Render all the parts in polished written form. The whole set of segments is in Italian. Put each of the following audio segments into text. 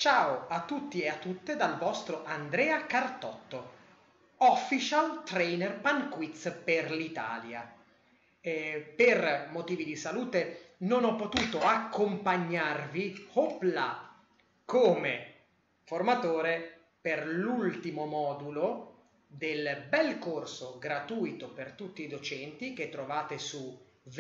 Ciao a tutti e a tutte dal vostro Andrea Cartotto, Official Trainer Panquiz per l'Italia. Per motivi di salute non ho potuto accompagnarvi, hopla, come formatore per l'ultimo modulo del bel corso gratuito per tutti i docenti che trovate su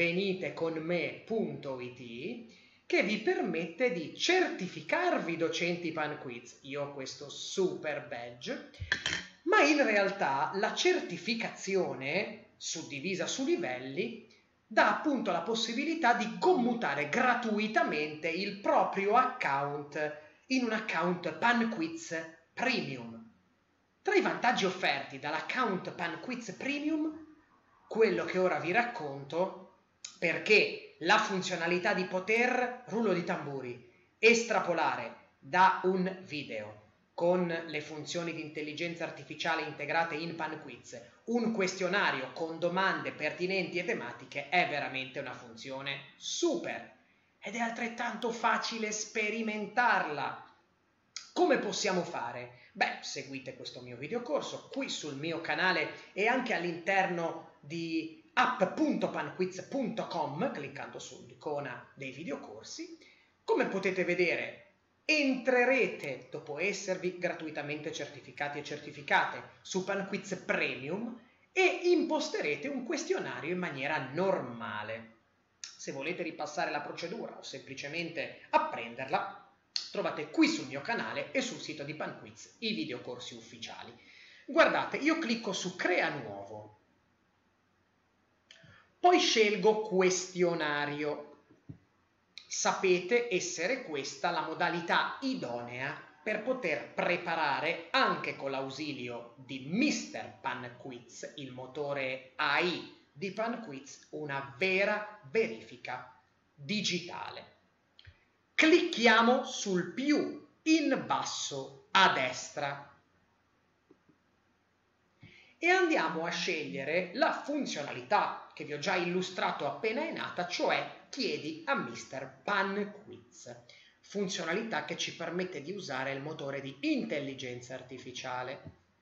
veniteconme.it, che vi permette di certificarvi docenti Panquiz. Io ho questo super badge, ma in realtà la certificazione, suddivisa su livelli, dà appunto la possibilità di commutare gratuitamente il proprio account in un account Panquiz Premium. Tra i vantaggi offerti dall'account Panquiz Premium, quello che ora vi racconto, perché la funzionalità di poter, rullo di tamburi, estrapolare da un video con le funzioni di intelligenza artificiale integrate in Panquiz un questionario con domande pertinenti e tematiche è veramente una funzione super ed è altrettanto facile sperimentarla. Come possiamo fare? Beh, seguite questo mio videocorso qui sul mio canale e anche all'interno di app.panquiz.com, cliccando sull'icona dei videocorsi. Come potete vedere, entrerete, dopo esservi gratuitamente certificati e certificate, su Panquiz Premium e imposterete un questionario in maniera normale. Se volete ripassare la procedura o semplicemente apprenderla, trovate qui sul mio canale e sul sito di Panquiz i videocorsi ufficiali. Guardate, io clicco su Crea nuovo, poi scelgo questionario. Sapete essere questa la modalità idonea per poter preparare, anche con l'ausilio di Mr. Panquiz, il motore AI di Panquiz, una vera verifica digitale. Clicchiamo sul più in basso a destra e andiamo a scegliere la funzionalità che vi ho già illustrato appena è nata, cioè chiedi a Mr. Panquiz, funzionalità che ci permette di usare il motore di intelligenza artificiale.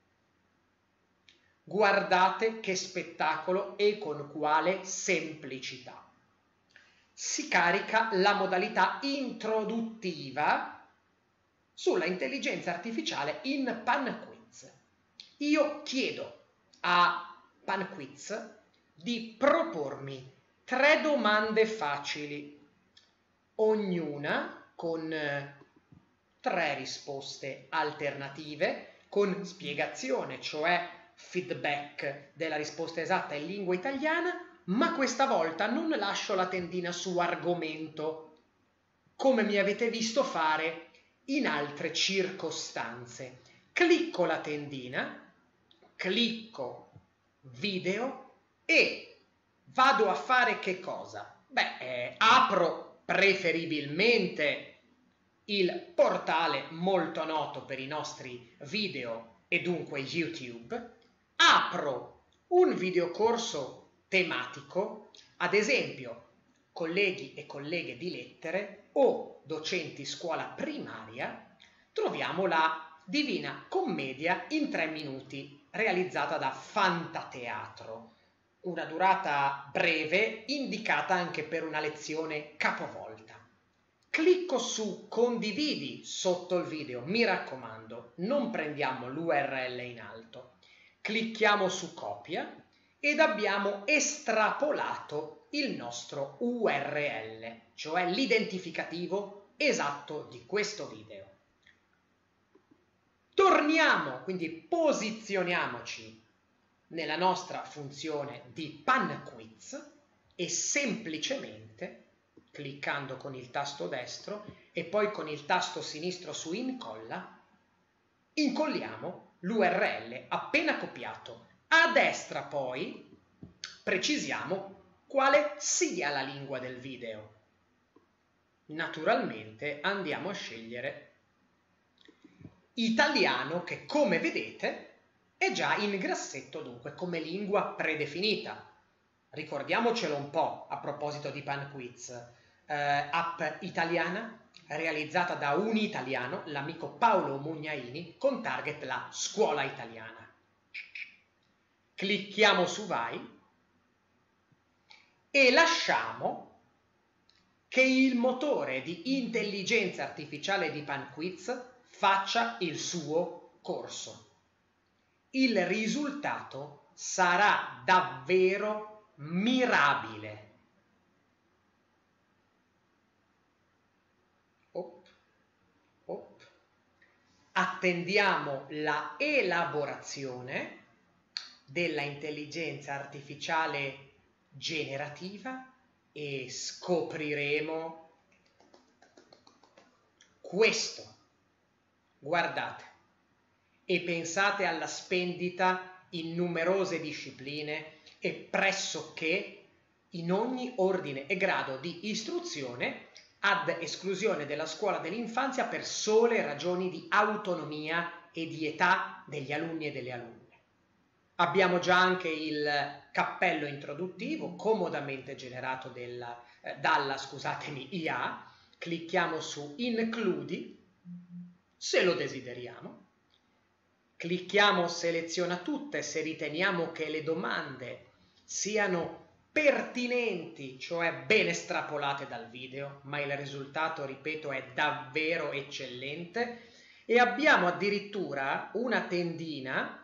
Guardate che spettacolo e con quale semplicità. Si carica la modalità introduttiva sulla intelligenza artificiale in Panquiz. Io chiedo a Panquiz di propormi 3 domande facili, ognuna con 3 risposte alternative, con spiegazione, cioè feedback della risposta esatta in lingua italiana, ma questa volta non lascio la tendina su argomento, come mi avete visto fare in altre circostanze. Clicco la tendina, clicco video e vado a fare che cosa? Beh, apro preferibilmente il portale molto noto per i nostri video e dunque YouTube, apro un videocorso tematico, ad esempio colleghi e colleghe di lettere o docenti scuola primaria, troviamo la Divina Commedia in 3 minuti, realizzata da Fantateatro, una durata breve indicata anche per una lezione capovolta. Clicco su condividi sotto il video, mi raccomando, non prendiamo l'URL in alto. Clicchiamo su copia ed abbiamo estrapolato il nostro URL, cioè l'identificativo esatto di questo video. Torniamo, quindi posizioniamoci nella nostra funzione di Panquiz e semplicemente, cliccando con il tasto destro e poi con il tasto sinistro su incolla, incolliamo l'URL appena copiato. A destra poi precisiamo quale sia la lingua del video. Naturalmente andiamo a scegliere italiano, che come vedete è già in grassetto dunque come lingua predefinita. Ricordiamocelo un po' a proposito di Panquiz. App italiana, realizzata da un italiano, l'amico Paolo Mugnaini, con target la scuola italiana. Clicchiamo su vai e lasciamo che il motore di intelligenza artificiale di PanQuiz faccia il suo corso. Il risultato sarà davvero mirabile. Attendiamo la elaborazione della intelligenza artificiale generativa e scopriremo questo. Guardate e pensate alla spendita in numerose discipline e pressoché in ogni ordine e grado di istruzione, ad esclusione della scuola dell'infanzia per sole ragioni di autonomia e di età degli alunni e delle alunne. Abbiamo già anche il cappello introduttivo comodamente generato dalla IA. Clicchiamo su Includi se lo desideriamo. Clicchiamo Seleziona tutte se riteniamo che le domande siano pertinenti, cioè ben estrapolate dal video, ma il risultato, ripeto, è davvero eccellente. E abbiamo addirittura una tendina.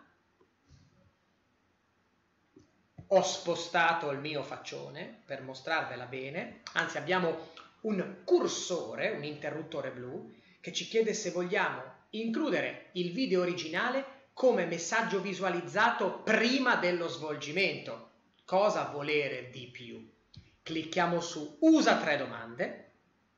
Ho spostato il mio faccione per mostrarvela bene, anzi abbiamo un cursore, un interruttore blu, che ci chiede se vogliamo includere il video originale come messaggio visualizzato prima dello svolgimento. Cosa volere di più? Clicchiamo su Usa 3 domande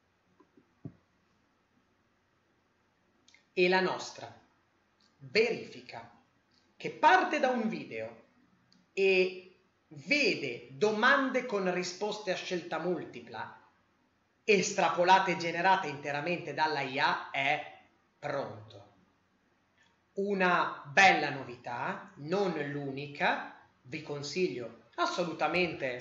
e la nostra verifica, che parte da un video e vede domande con risposte a scelta multipla estrapolate e generate interamente dalla IA, è pronto. Una bella novità, non l'unica. Vi consiglio assolutamente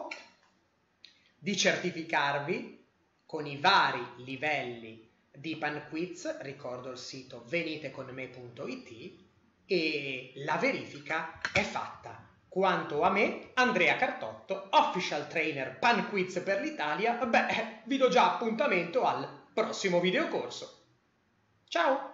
di certificarvi con i vari livelli di PanQuiz. Ricordo il sito veniteconme.it e la verifica è fatta. Quanto a me, Andrea Cartotto, official trainer PanQuiz per l'Italia, vi do già appuntamento al prossimo videocorso. Ciao!